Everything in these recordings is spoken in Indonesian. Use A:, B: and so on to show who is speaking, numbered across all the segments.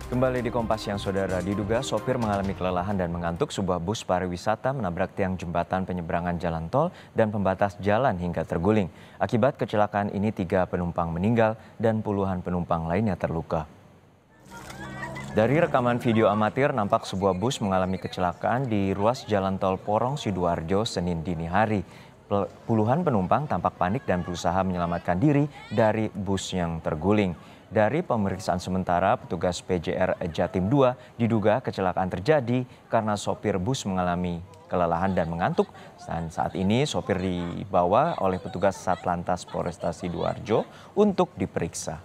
A: Kembali di Kompas Siang, Saudara. Diduga sopir mengalami kelelahan dan mengantuk, sebuah bus pariwisata menabrak tiang jembatan penyeberangan jalan tol dan pembatas jalan hingga terguling. Akibat kecelakaan ini 3 penumpang meninggal dan puluhan penumpang lainnya terluka. Dari rekaman video amatir, nampak sebuah bus mengalami kecelakaan di ruas jalan tol Porong Sidoarjo Senin dini hari. Puluhan penumpang tampak panik dan berusaha menyelamatkan diri dari bus yang terguling. Dari pemeriksaan sementara, petugas PJR Jatim 2 diduga kecelakaan terjadi karena sopir bus mengalami kelelahan dan mengantuk. Dan saat ini sopir dibawa oleh petugas Satlantas Polresta Sidoarjo untuk diperiksa.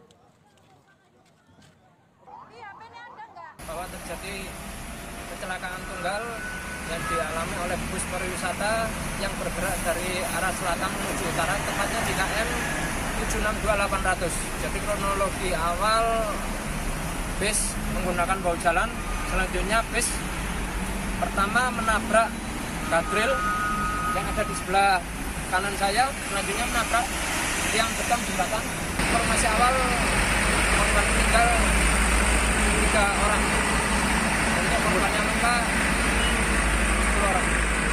B: Bahwa terjadi kecelakaan tunggal yang dialami oleh bus pariwisata yang bergerak dari arah selatan menuju utara, tepatnya di KM 762800. Jadi kronologi awal bis menggunakan bahu jalan, selanjutnya bis pertama menabrak guardrail yang ada di sebelah kanan saya, selanjutnya menabrak tiang beton jembatan. Informasi awal korban meninggal 3 orang. Untuk korban yang luka 10 orang.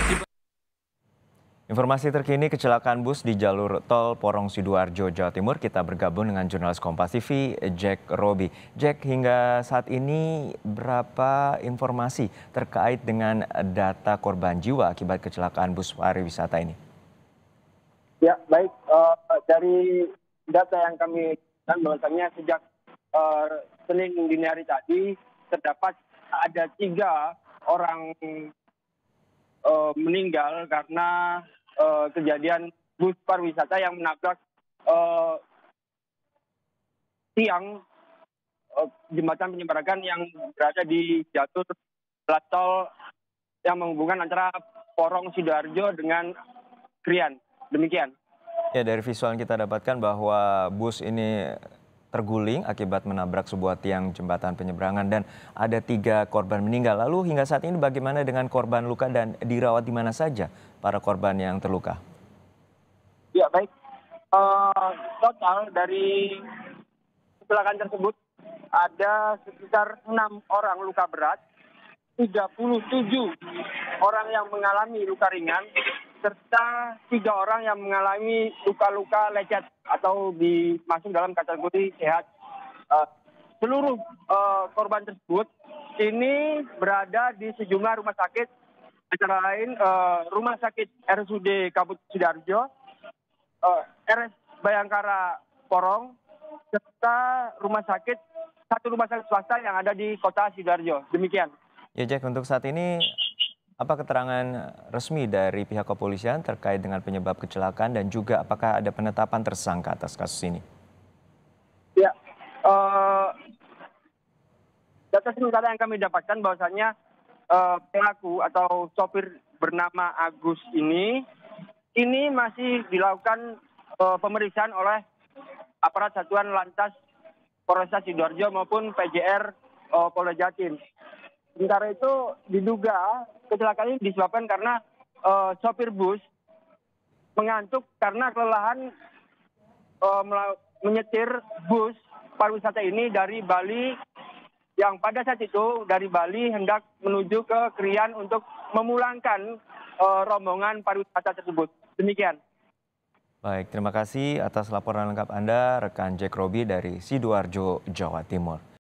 A: Informasi terkini kecelakaan bus di jalur tol Porong Sidoarjo, Jawa Timur, kita bergabung dengan jurnalis Kompas TV, Jack Robi. Jack, hingga saat ini berapa informasi terkait dengan data korban jiwa akibat kecelakaan bus pariwisata ini?
C: Ya, baik. Dari data yang kami dan bahwasannya sejak Senin dini hari tadi terdapat ada 3 orang meninggal karena kejadian bus pariwisata yang menabrak tiang jembatan penyeberangan yang berada di jalur tol yang menghubungkan antara Porong Sidoarjo dengan Krian. Demikian.
A: Ya, dari visual yang kita dapatkan bahwa bus ini terguling akibat menabrak sebuah tiang jembatan penyeberangan dan ada 3 korban meninggal. Lalu hingga saat ini bagaimana dengan korban luka dan dirawat di mana saja para korban yang terluka?
C: Ya, baik. Total dari kecelakaan tersebut ada sekitar 6 orang luka berat, 37 orang yang mengalami luka ringan, serta 3 orang yang mengalami luka-luka lecet atau masuk dalam kategori sehat. Seluruh korban tersebut ini berada di sejumlah rumah sakit, antara lain Rumah Sakit RSUD Kabupaten Sidoarjo, RS Bayangkara Porong, serta satu rumah sakit swasta yang ada di kota Sidoarjo. Demikian.
A: Ya, Jack, untuk saat ini apa keterangan resmi dari pihak kepolisian terkait dengan penyebab kecelakaan dan juga apakah ada penetapan tersangka atas kasus ini?
C: Ya, data sementara yang kami dapatkan bahwasannya pelaku atau sopir bernama Agus ini masih dilakukan pemeriksaan oleh aparat Satuan Lantas Polresta Sidoarjo maupun PJR Polda Jatim. Sementara itu diduga kecelakaan ini disebabkan karena sopir bus mengantuk karena kelelahan menyetir bus pariwisata ini dari Bali, yang pada saat itu dari Bali hendak menuju ke Krian untuk memulangkan rombongan pariwisata tersebut. Demikian.
A: Baik, terima kasih atas laporan lengkap Anda, rekan Jack Robi dari Sidoarjo, Jawa Timur.